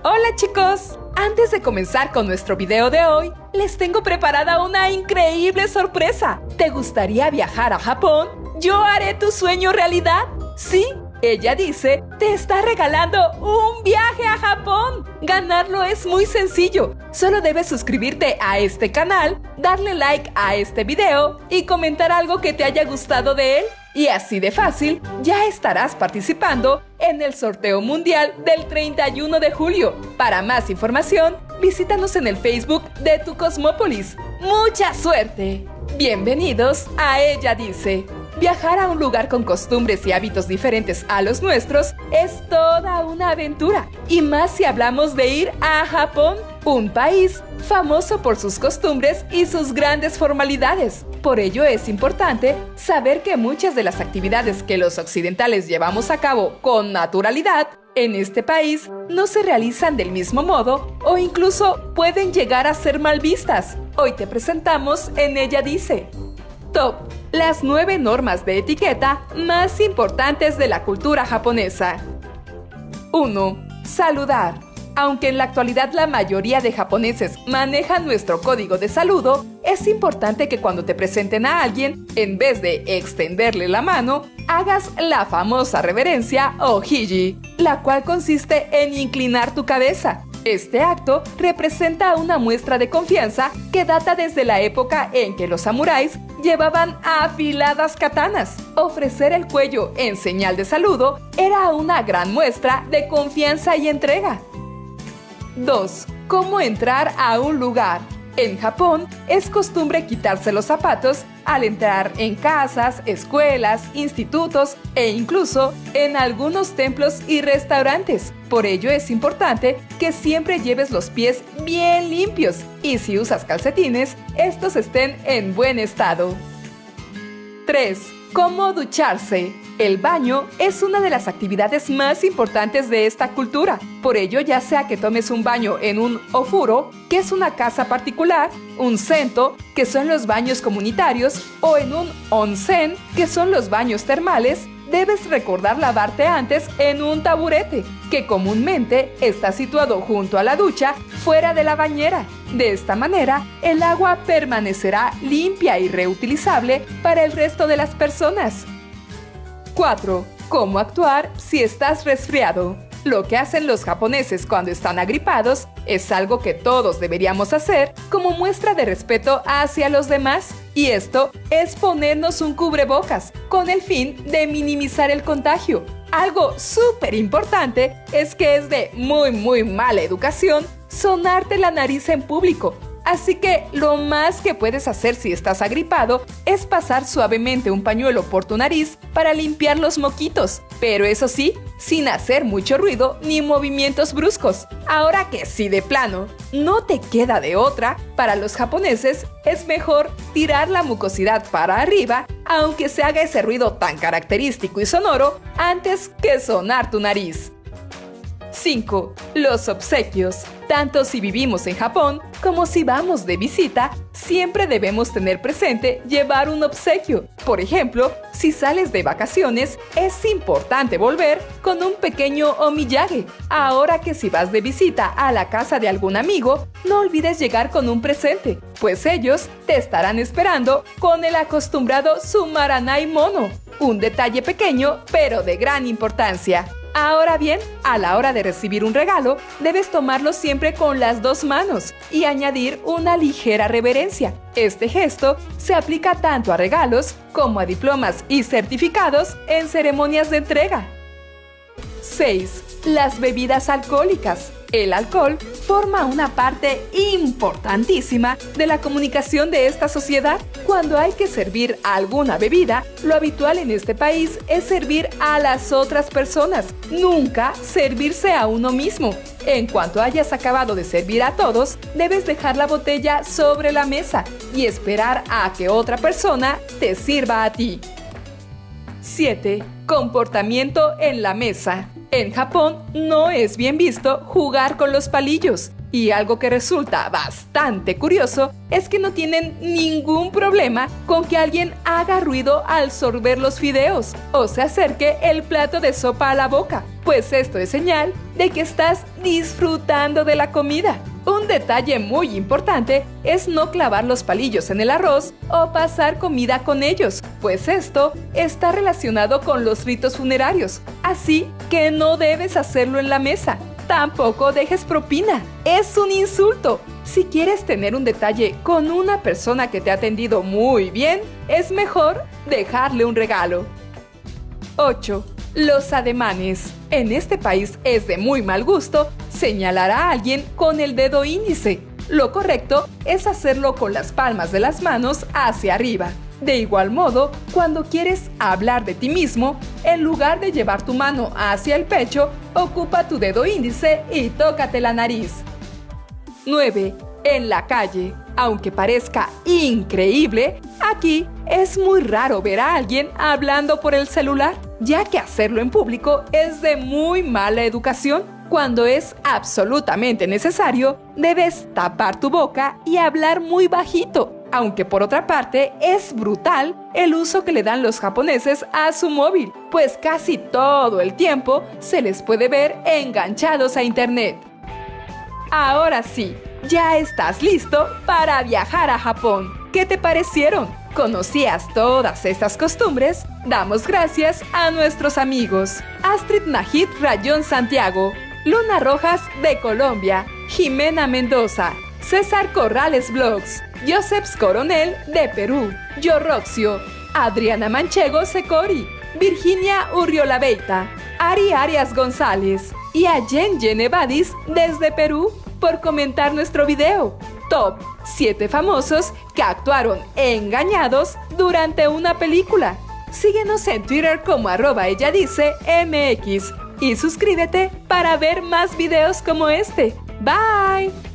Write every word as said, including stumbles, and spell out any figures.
Hola chicos, antes de comenzar con nuestro video de hoy, les tengo preparada una increíble sorpresa. ¿Te gustaría viajar a Japón? Yo haré tu sueño realidad. Sí, ella dice, te está regalando un viaje a Japón. Ganarlo es muy sencillo. Solo debes suscribirte a este canal, darle like a este video y comentar algo que te haya gustado de él. Y así de fácil, ya estarás participando en el sorteo mundial del treinta y uno de julio. Para más información, visítanos en el Facebook de Tu Cosmópolis. ¡Mucha suerte! Bienvenidos a Ella Dice. Viajar a un lugar con costumbres y hábitos diferentes a los nuestros es toda una aventura. Y más si hablamos de ir a Japón, un país famoso por sus costumbres y sus grandes formalidades. Por ello es importante saber que muchas de las actividades que los occidentales llevamos a cabo con naturalidad, en este país no se realizan del mismo modo o incluso pueden llegar a ser mal vistas. Hoy te presentamos en Ella Dice. Top: las nueve normas de etiqueta más importantes de la cultura japonesa. uno. Saludar. Aunque en la actualidad la mayoría de japoneses manejan nuestro código de saludo, es importante que cuando te presenten a alguien, en vez de extenderle la mano, hagas la famosa reverencia o hiji, la cual consiste en inclinar tu cabeza. Este acto representa una muestra de confianza que data desde la época en que los samuráis llevaban afiladas katanas. Ofrecer el cuello en señal de saludo era una gran muestra de confianza y entrega. dos. ¿Cómo entrar a un lugar? En Japón es costumbre quitarse los zapatos al entrar en casas, escuelas, institutos e incluso en algunos templos y restaurantes. Por ello es importante que siempre lleves los pies bien limpios y si usas calcetines, estos estén en buen estado. tres. ¿Cómo ducharse? El baño es una de las actividades más importantes de esta cultura. Por ello, ya sea que tomes un baño en un ofuro, que es una casa particular, un sento, que son los baños comunitarios, o en un onsen, que son los baños termales, debes recordar lavarte antes en un taburete, que comúnmente está situado junto a la ducha, fuera de la bañera. De esta manera, el agua permanecerá limpia y reutilizable para el resto de las personas. cuatro. ¿Cómo actuar si estás resfriado? Lo que hacen los japoneses cuando están agripados es algo que todos deberíamos hacer como muestra de respeto hacia los demás. Y esto es ponernos un cubrebocas con el fin de minimizar el contagio. Algo súper importante es que es de muy muy mala educación sonarte la nariz en público. Así que lo más que puedes hacer si estás agripado es pasar suavemente un pañuelo por tu nariz para limpiar los moquitos. Pero eso sí, sin hacer mucho ruido ni movimientos bruscos. Ahora que si de plano no te queda de otra, para los japoneses es mejor tirar la mucosidad para arriba, aunque se haga ese ruido tan característico y sonoro, antes que sonar tu nariz. cinco. Los obsequios. Tanto si vivimos en Japón como si vamos de visita, siempre debemos tener presente llevar un obsequio. Por ejemplo, si sales de vacaciones, es importante volver con un pequeño omiyage. Ahora que si vas de visita a la casa de algún amigo, no olvides llegar con un presente, pues ellos te estarán esperando con el acostumbrado sumaranai mono, un detalle pequeño pero de gran importancia. Ahora bien, a la hora de recibir un regalo, debes tomarlo siempre con las dos manos y añadir una ligera reverencia. Este gesto se aplica tanto a regalos como a diplomas y certificados en ceremonias de entrega. seis. Las bebidas alcohólicas. El alcohol forma una parte importantísima de la comunicación de esta sociedad. Cuando hay que servir alguna bebida, lo habitual en este país es servir a las otras personas, nunca servirse a uno mismo. En cuanto hayas acabado de servir a todos, debes dejar la botella sobre la mesa y esperar a que otra persona te sirva a ti. siete. Comportamiento en la mesa. En Japón no es bien visto jugar con los palillos Y algo que resulta bastante curioso es que no tienen ningún problema con que alguien haga ruido al sorber los fideos o se acerque el plato de sopa a la boca, pues esto es señal de que estás disfrutando de la comida. Un detalle muy importante es no clavar los palillos en el arroz o pasar comida con ellos, pues esto está relacionado con los ritos funerarios, así que no debes hacerlo en la mesa. Tampoco dejes propina, es un insulto. Si quieres tener un detalle con una persona que te ha atendido muy bien, es mejor dejarle un regalo. ocho. Los ademanes. En este país es de muy mal gusto señalar a alguien con el dedo índice. Lo correcto es hacerlo con las palmas de las manos hacia arriba. De igual modo, cuando quieres hablar de ti mismo, en lugar de llevar tu mano hacia el pecho, ocupa tu dedo índice y tócate la nariz. nueve. En la calle. Aunque parezca increíble, aquí es muy raro ver a alguien hablando por el celular, ya que hacerlo en público es de muy mala educación. Cuando es absolutamente necesario, debes tapar tu boca y hablar muy bajito. Aunque por otra parte es brutal el uso que le dan los japoneses a su móvil, pues casi todo el tiempo se les puede ver enganchados a internet. Ahora sí, ya estás listo para viajar a Japón. ¿Qué te parecieron? ¿Conocías todas estas costumbres? Damos gracias a nuestros amigos Astrid Najid Rayón Santiago, Luna Rojas de Colombia, Jimena Mendoza, César Corrales Blogs, Joseps Coronel de Perú, Yo Roxio, Adriana Manchego Secori, Virginia Urriola Beita, Ari Arias González y a Jen Yenevadis desde Perú por comentar nuestro video. Top siete famosos que actuaron engañados durante una película. Síguenos en Twitter como arroba ella dice M X y suscríbete para ver más videos como este. Bye.